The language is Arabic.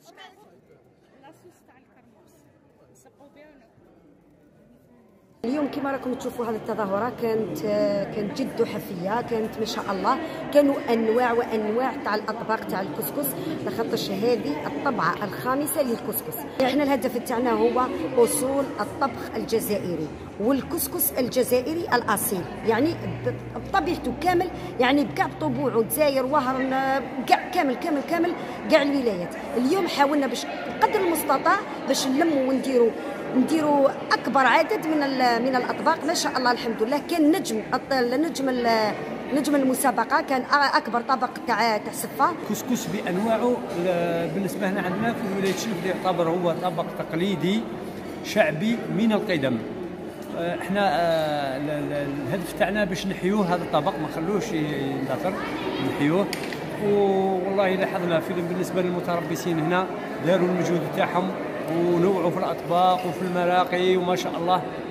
اليوم كما راكم تشوفوا هذه التظاهره كانت جد حفيه، كانت ما شاء الله. كانوا انواع وانواع تاع الاطباق تاع الكسكس، لخاطرش هذه الطبعه الخامسه للكسكس. احنا الهدف تاعنا هو وصول الطبخ الجزائري والكسكس الجزائري الاصيل، يعني بطبيعته كامل، يعني بكاع بطبوعه، الجزائر، وهران، كاع كامل كامل كامل كاع الولايات. اليوم حاولنا باش بقدر المستطاع باش نلموا نديروا اكبر عدد من الاطباق. ما شاء الله الحمد لله. كان نجم المسابقه كان اكبر طبق تاع سفه كسكس بانواعه. بالنسبه لنا عندنا في ولايه شلف يعتبر هو طبق تقليدي شعبي من القدم. احنا الهدف تاعنا باش نحيوه هذا الطبق، ما نخلوش يندثر، نحيوه. والله لاحظنا بالنسبه للمتربصين هنا داروا المجهود تاعهم ونوعوا في الاطباق وفي المراقي، وما شاء الله